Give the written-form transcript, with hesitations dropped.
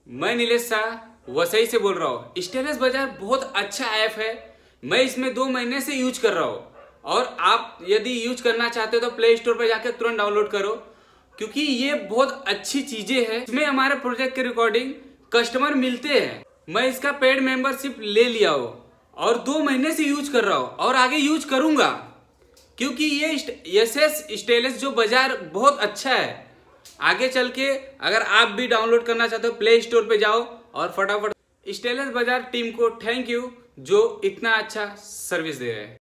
मैं नीलेश शाह वसई से बोल रहा हूँ। स्टेलस बाजार बहुत अच्छा ऐप है। मैं इसमें 2 महीने से यूज कर रहा हूँ और आप यदि यूज करना चाहते हो तो प्ले स्टोर पर जाकर तुरंत डाउनलोड करो, क्योंकि ये बहुत अच्छी चीजें हैं। इसमें हमारे प्रोजेक्ट के रिकॉर्डिंग कस्टमर मिलते हैं। मैं इसका पेड मेंबरशिप ले लिया हूँ और 2 महीने से यूज कर रहा हूँ और आगे यूज करूंगा, क्योंकि ये स्टेलस जो बाजार बहुत अच्छा है। आगे चल के अगर आप भी डाउनलोड करना चाहते हो प्ले स्टोर पे जाओ और फटाफट स्टेलस बाजार टीम को थैंक यू जो इतना अच्छा सर्विस दे रहे हैं।